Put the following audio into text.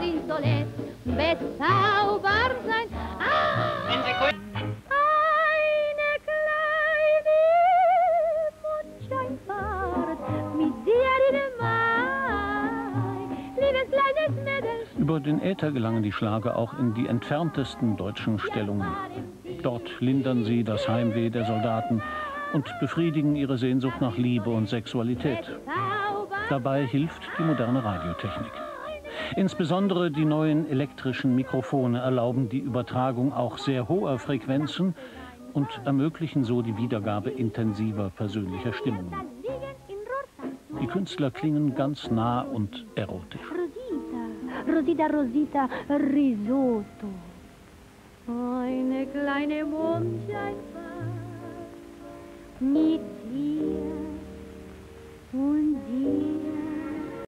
Risolet bezaubernd sein. Ah! Eine kleine Mondscheinfahrt mit dir in den Mai, liebes kleines Mädel. Über den Äther gelangen die Schlager auch in die entferntesten deutschen Stellungen. Dort lindern sie das Heimweh der Soldaten und befriedigen ihre Sehnsucht nach Liebe und Sexualität. Dabei hilft die moderne Radiotechnik. Insbesondere die neuen elektrischen Mikrofone erlauben die Übertragung auch sehr hoher Frequenzen und ermöglichen so die Wiedergabe intensiver persönlicher Stimmungen. Die Künstler klingen ganz nah und erotisch. Rosita, Rosita, Risotto. Eine kleine Mondscheinfahrt.